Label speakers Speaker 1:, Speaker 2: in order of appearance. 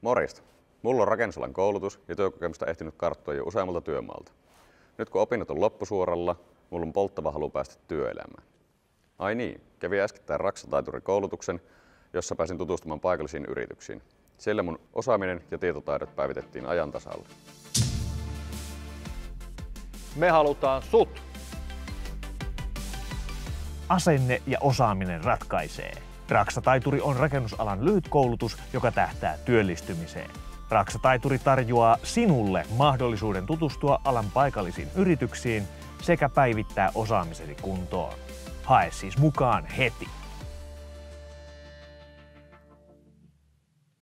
Speaker 1: Morjesta. Mulla on rakennusalan koulutus ja työkokemusta ehtinyt karttua jo useammalta työmaalta. Nyt kun opinnot on loppusuoralla, mulla on polttava halu päästä työelämään. Ai niin, kävin äskettäin Raksa-taiturikoulutuksen, jossa pääsin tutustumaan paikallisiin yrityksiin. Siellä mun osaaminen ja tietotaidot päivitettiin ajan tasalle.
Speaker 2: Me halutaan sut!
Speaker 3: Asenne ja osaaminen ratkaisee. Raksa-taituri on rakennusalan lyhyt koulutus, joka tähtää työllistymiseen. Raksa-taituri tarjoaa sinulle mahdollisuuden tutustua alan paikallisiin yrityksiin sekä päivittää osaamisesi kuntoon. Hae siis mukaan heti!